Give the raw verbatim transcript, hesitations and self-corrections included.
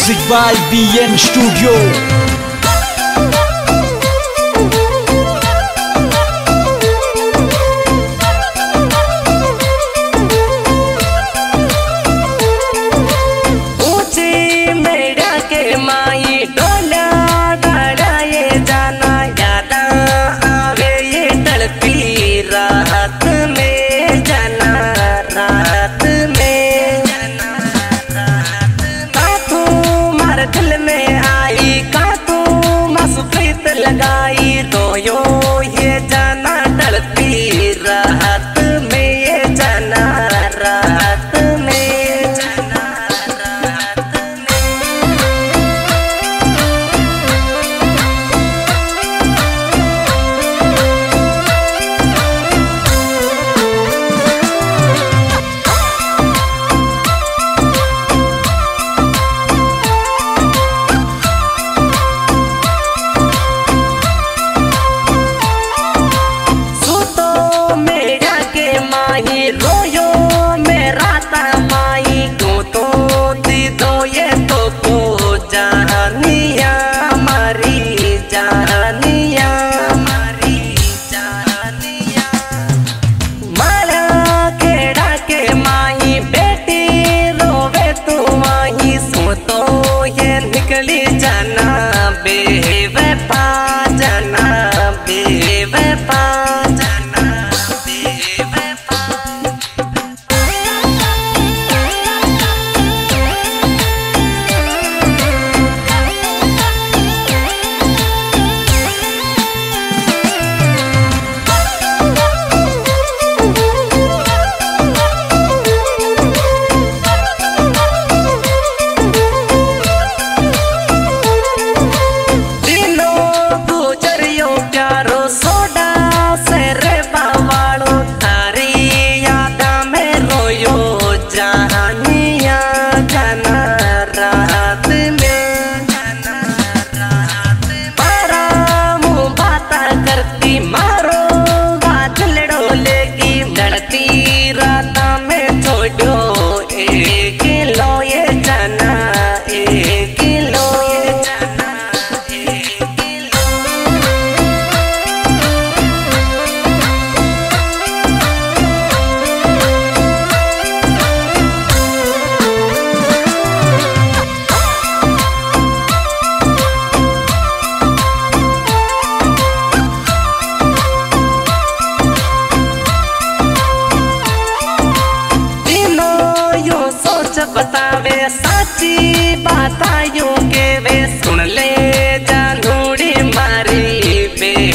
Music by B N Studio. लगाई रोयो ये जाना डरती रात में, ये जाना रात में, जाना रात में। रोयो मेरा तमाई क्यों तो दी दो ये तो को जानिया मारी जानिया मारी जानिया मारा केड़ा के माई बेटी रोवे तू माही सो तो ये निकली जाना बेवफा जाना बेवफा जाना बेवफा। जानिया जाना रात में, जाना रात में। मारा मुँह बाता करती मारो बात लड़ो लेगी लड़ती रात में छोड़ो एक किलो ये जाना एक किलो ये जाना एक किलो। बतावे साची बात यूं के वे सुन ले जानूड़ी मारी बे